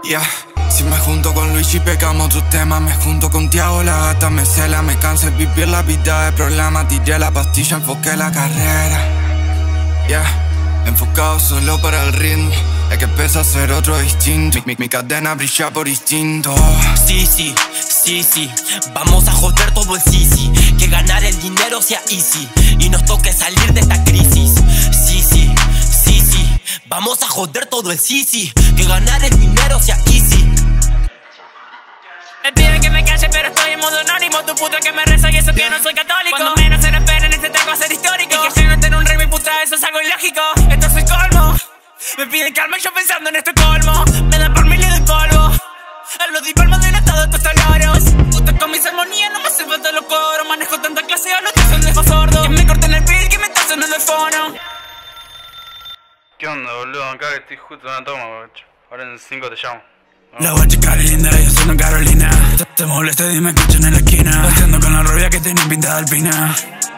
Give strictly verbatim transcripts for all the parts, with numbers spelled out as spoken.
Yeah. Si me junto con Luigi pecamos tus temas, me junto con Tiago, la gata me cela, me cansa de vivir la vida de problemas, tiré la pastilla, enfoqué la carrera. Yeah, enfocado solo para el ritmo, es que pesa ser otro distinto, mi, mi, mi cadena brilla por instinto. Sí, sí, sí, sí, vamos a joder todo el sí, sí, que ganar el dinero sea easy y nos toque salir de esta crisis. Sí, sí, sí, sí, vamos a joder todo el sí, sí, que ganar el dinero sea easy. Me piden que me calle pero estoy en modo anónimo. Tu puta que me reza y eso que no soy católico. Cuando menos se lo esperen este tema va a ser histórico. Y que yo no esté en un rey, mi puta, eso es algo ilógico. Esto es el colmo. Me piden calma y yo pensando en este colmo. Me dan por mil y de polvo. Hablo de palma de todos estos loros. Puta con mis armonías no me hace falta los coros. Manejo tanta clase, hablo de son de sordo. Que me corten el beat, que me está sonando el fono. ¿Qué onda, boludo? Acá que estoy justo en una toma, bacho. Ahora en cinco te llamo. La guacha cara linda, yo soy una Carolina. Te, te molesta y me escuchan en la esquina. Haciendo con la rubia que tiene pintada alpina.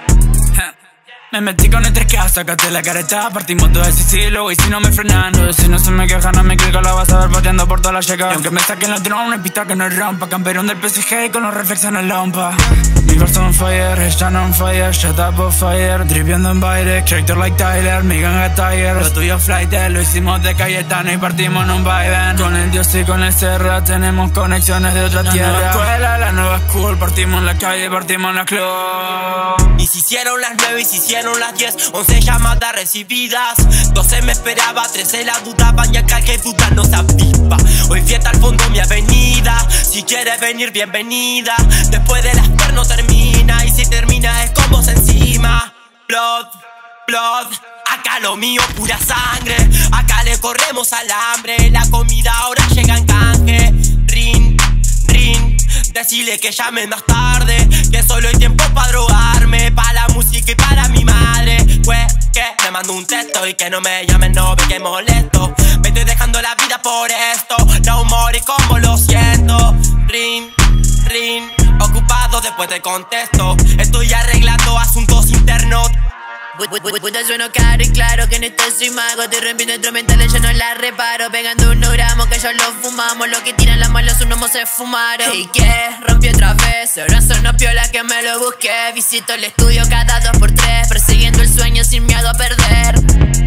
Me metí con el tres K, sacaste la careta. Partimos todo el Sicilo y si no me frenando. Si no se me quejan, no me clico, la vas a ver pateando por toda la checa. Y aunque me saquen la drone, una pista que no rompa. Campeón del P S G con los reflexos en la lompa. Mi verso on fire, están on fire, shut up on fire. Driviendo en baile, tractor like Tyler, mi ganga Tiger. Lo tuyo flight, lo hicimos de Cayetano y partimos en un Biden. Con el Dios y con el Serra tenemos conexiones de otra tierra. La nueva escuela, la nueva school, partimos en la calle, partimos en la club. Y se hicieron las nueve y se hicieron las diez, once llamadas recibidas, doce me esperaba, trece la dudaba, y acá que puta no se avispa. Hoy fiesta al fondo mi avenida, si quieres venir bienvenida. Después de las per no termina, y si termina es con vos encima. Blood, blood, acá lo mío pura sangre, acá le corremos al hambre. La comida ahora llega en canje. Rin, rin, decile que llame más tarde, que solo hay tiempo para drogarme, pa' la música y para mi madre. Pues que me mando un texto y que no me llamen, no ve que molesto. Me estoy dejando la vida por esto, no humor y como lo siento. Rin, rin, ocupado después te contesto. Estoy arreglando asuntos internos. Puta sueno caro y claro que en esto soy mago. Estoy rompiendo instrumentales, yo no la reparo. Pegando unos gramos que ya los fumamos. Lo que tiran las malas unos mozos se fumaron. ¿Y qué? Rompí otra vez, ahora son los piolas que me lo busqué. Visito el estudio cada dos por tres, persiguiendo el sueño sin miedo a perder.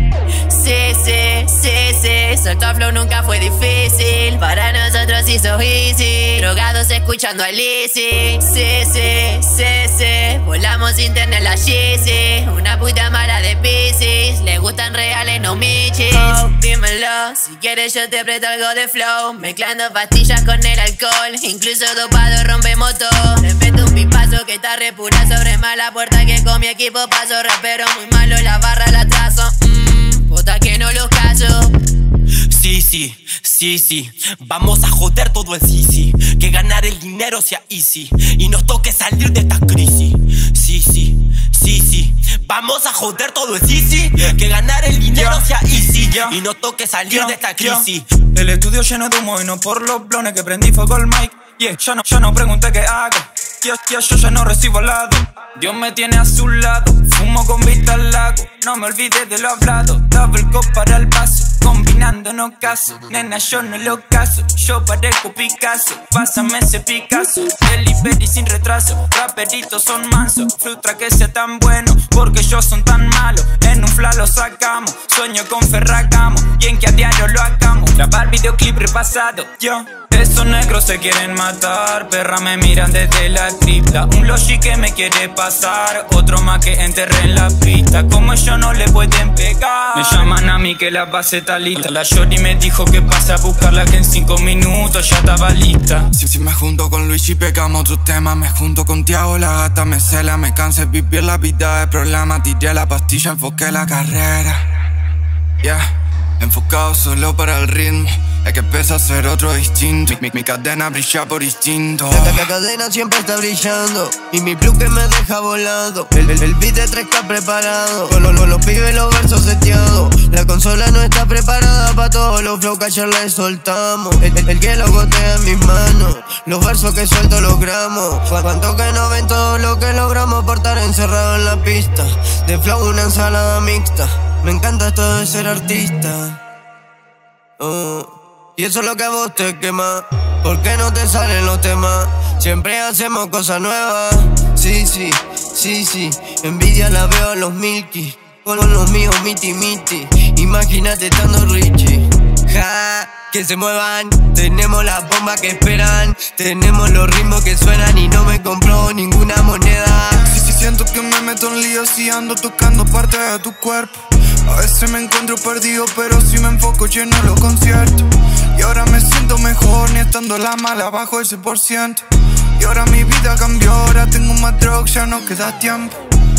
Sí, sí, sí, sí, soltar flow nunca fue difícil. Para nosotros hizo easy. Drogados escuchando a Lizzy. Sí, sí, sí, sí, volamos sin tener la Yeezy. Una puta mala de Pisces, le gustan reales, no michis. Oh, dímelo, si quieres yo te presto algo de flow. Mezclando pastillas con el alcohol, incluso dopado rompemos todo. Le meto un pipazo que está re pura sobre mala puerta que con mi equipo paso. Rapero muy malo, la barra la trazo. Mmm, puta que no los caso. Sí, sí, sí, sí, vamos a joder todo el sí, sí, que ganar el dinero sea easy y nos toque salir de esta crisis. Sí, sí, sí, sí, vamos a joder todo el sí, sí, que ganar el dinero yeah. sea easy yeah. y nos toque salir yeah. de esta crisis. Yeah. El estudio lleno de humo y no por los blones que prendí fuego al mic. Yeah, ya no, ya no pregunté qué hago. Yeah, yeah, yo ya no recibo lado. Dios me tiene a su lado. Fumo con vista al lago. No me olvides de lo hablado. Double cup para el vaso. Combinando no caso. Nena, yo no lo caso. Yo parezco Picasso. Pásame ese Picasso. Delivery sin retraso. Raperitos son mansos. Frustra que sea tan bueno. Porque ellos son tan malos. En un fla lo sacamos. Sueño con Ferragamo. Y en que a diario lo hagamos. Grabar videoclip repasado. Yo. Esos negros se quieren matar, perra me miran desde la cripta. Un logi que me quiere pasar, otro más que enterré en la pista. Como ellos no le pueden pegar, me llaman a mí que la base está lista. La shorty me dijo que pase a buscarla, que en cinco minutos ya estaba lista. Si, si me junto con Luigi pecamos tus temas, me junto con Tiago, la gata me cela. Me cansé de vivir la vida de problemas, tiré la pastilla, enfoqué la carrera. Yeah. Enfocado solo para el ritmo, es que pesa ser otro distinto. Mi, mi, mi cadena brilla por instinto. La, la cadena siempre está brillando y mi plug que me deja volado. El, el, el beat de tres K preparado, con, con los pibes los versos seteados. La consola no está preparada pa' todos los flow que ayer le soltamos. El, el, el que lo gotea en mis manos, los versos que suelto los gramos. Cuánto que no ven todo lo que logramos por estar encerrado en la pista. De flow una ensalada mixta. Me encanta esto de ser artista. Oh, Y eso es lo que a vos te quema. ¿Por qué no te salen los temas? Siempre hacemos cosas nuevas. Sí, sí, sí, sí. Envidia la veo a los Milky. Con los míos miti miti. Imagínate estando Richie. Ja, que se muevan. Tenemos las bombas que esperan. Tenemos los ritmos que suenan y no me compró ninguna moneda. Sí, sí, siento que me meto en líos y ando tocando parte de tu cuerpo. A veces me encuentro perdido, pero si me enfoco lleno los conciertos. Y ahora me siento mejor, ni estando la mala bajo el cien por ciento. Y ahora mi vida cambió, ahora tengo más drugs, ya no queda tiempo.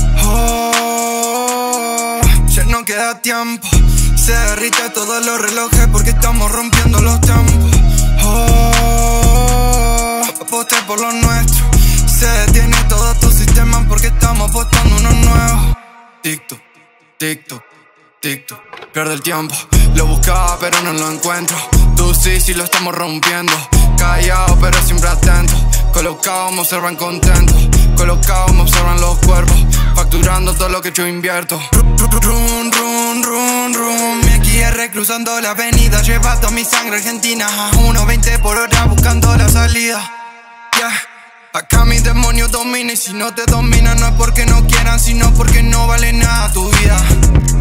Oh, ya no queda tiempo. Se derrite todos los relojes porque estamos rompiendo los tiempos. Oh, aposté por lo nuestro. Se detiene todo tu sistema porque estamos apostando uno nuevo. TikTok, TikTok, TikTok. Pierde el tiempo, lo buscaba pero no lo encuentro. Tú sí, sí lo estamos rompiendo. Callado pero siempre atento. Colocado me observan contento. Colocado me observan los cuerpos. Facturando todo lo que yo invierto. Run, run, run, run. Mi X R cruzando la avenida. Llevando mi sangre argentina a uno veinte por hora buscando la salida. Yeah. Acá mi demonio domina y si no te domina no es porque no quieran, sino porque no vale nada tu vida.